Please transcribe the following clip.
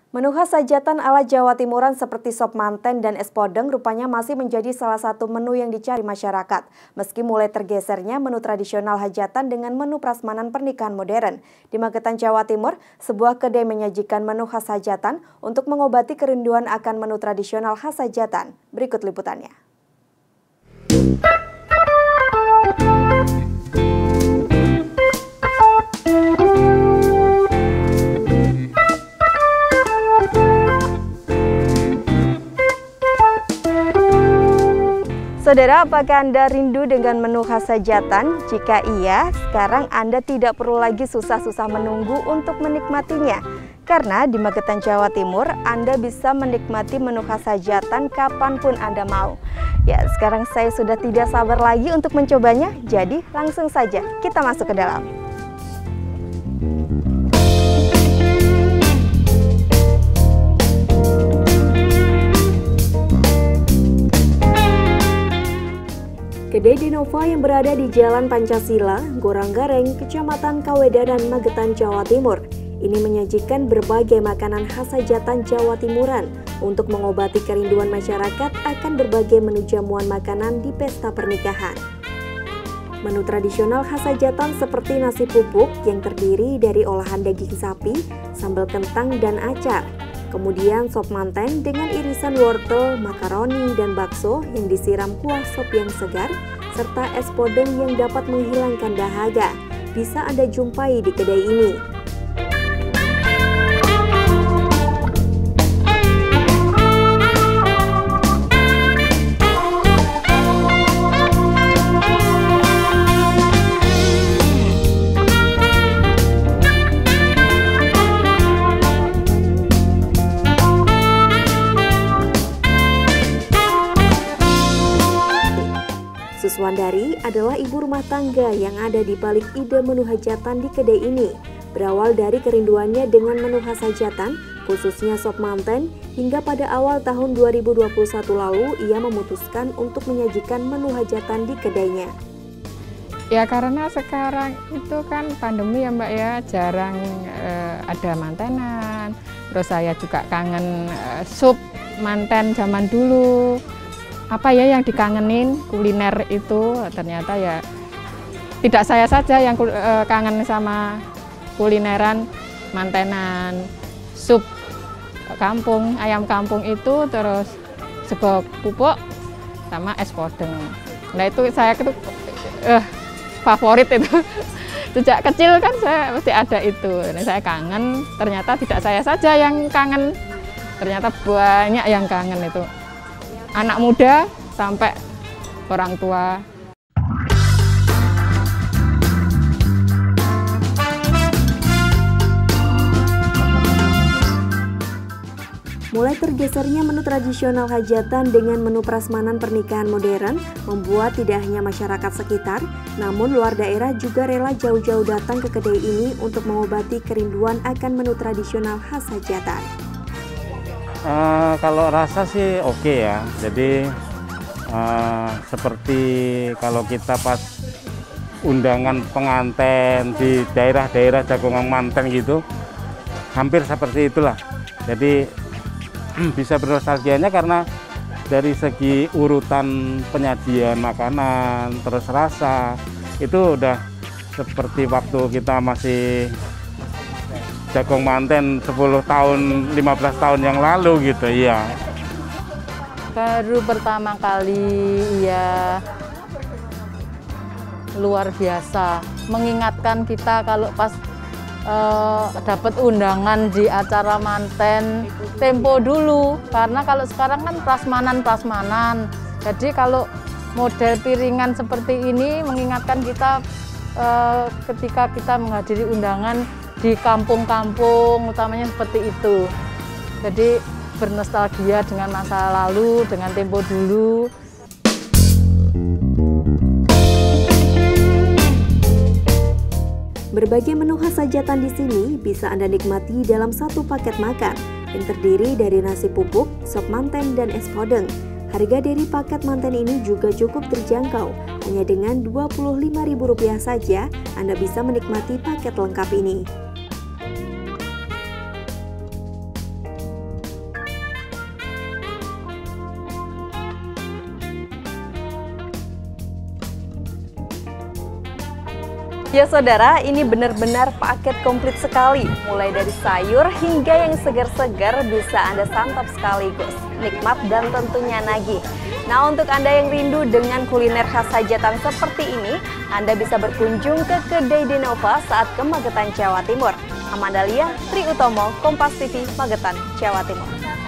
Menu khas hajatan ala Jawa Timuran seperti sop manten dan es podeng rupanya masih menjadi salah satu menu yang dicari masyarakat. Meski mulai tergesernya menu tradisional hajatan dengan menu prasmanan pernikahan modern. Di Magetan, Jawa Timur, sebuah kedai menyajikan menu khas hajatan untuk mengobati kerinduan akan menu tradisional khas hajatan. Berikut liputannya. Saudara, apakah Anda rindu dengan menu khas hajatan? Jika iya, sekarang Anda tidak perlu lagi susah-susah menunggu untuk menikmatinya. Karena di Magetan, Jawa Timur, Anda bisa menikmati menu khas hajatan kapanpun Anda mau. Ya, sekarang saya sudah tidak sabar lagi untuk mencobanya, jadi langsung saja kita masuk ke dalam. Kedai Denova yang berada di Jalan Pancasila, Goranggareng, Kecamatan Kawedanan, Magetan, Jawa Timur, ini menyajikan berbagai makanan khas hajatan Jawa Timuran untuk mengobati kerinduan masyarakat akan berbagai menu jamuan makanan di pesta pernikahan. Menu tradisional khas hajatan seperti nasi pupuk yang terdiri dari olahan daging sapi, sambal kentang, dan acar. Kemudian sop manten dengan irisan wortel, makaroni, dan bakso yang disiram kuah sop yang segar, serta es podeng yang dapat menghilangkan dahaga. Bisa Anda jumpai di kedai ini. Suswandari adalah ibu rumah tangga yang ada di balik ide menu hajatan di kedai ini. Berawal dari kerinduannya dengan menu khas hajatan, khususnya sop manten, hingga pada awal tahun 2021 lalu ia memutuskan untuk menyajikan menu hajatan di kedainya. Ya karena sekarang itu kan pandemi ya Mbak ya, jarang ada mantenan. Terus saya juga kangen sup manten zaman dulu. Apa ya yang dikangenin kuliner itu, ternyata ya tidak saya saja yang kangen sama kulineran mantenan, sup kampung, ayam kampung itu, terus sego pupuk sama es podeng. Nah itu saya itu favorit itu. Sejak kecil kan saya mesti ada itu. Nah, saya kangen, ternyata tidak saya saja yang kangen, ternyata banyak yang kangen itu. Anak muda sampai orang tua. Mulai tergesernya menu tradisional hajatan dengan menu prasmanan pernikahan modern membuat tidak hanya masyarakat sekitar, namun luar daerah juga rela jauh-jauh datang ke kedai ini untuk mengobati kerinduan akan menu tradisional khas hajatan. Kalau rasa sih oke ya, jadi seperti kalau kita pas undangan pengantin di daerah-daerah jagongan manten gitu, hampir seperti itulah. Jadi bisa bernostalgianya karena dari segi urutan penyajian makanan, terus rasa, itu udah seperti waktu kita masih jagung manten 10 tahun, 15 tahun yang lalu gitu ya. Baru pertama kali ya luar biasa, mengingatkan kita kalau pas dapat undangan di acara manten tempo dulu, karena kalau sekarang kan prasmanan. Jadi kalau model piringan seperti ini mengingatkan kita ketika kita menghadiri undangan di kampung-kampung, utamanya seperti itu. Jadi bernostalgia dengan masa lalu, dengan tempo dulu. Berbagai menu khas hajatan di sini bisa Anda nikmati dalam satu paket makan yang terdiri dari nasi pupuk, sop manten, dan es podeng. Harga dari paket manten ini juga cukup terjangkau. Hanya dengan Rp25.000 saja Anda bisa menikmati paket lengkap ini. Ya saudara, ini benar-benar paket komplit sekali. Mulai dari sayur hingga yang segar-segar bisa Anda santap sekaligus. Nikmat dan tentunya nagih. Nah, untuk Anda yang rindu dengan kuliner khas Hajatan seperti ini, Anda bisa berkunjung ke kedai Denova saat ke Magetan, Jawa Timur. Amandalia, Tri Utomo, Kompas TV, Magetan, Jawa Timur.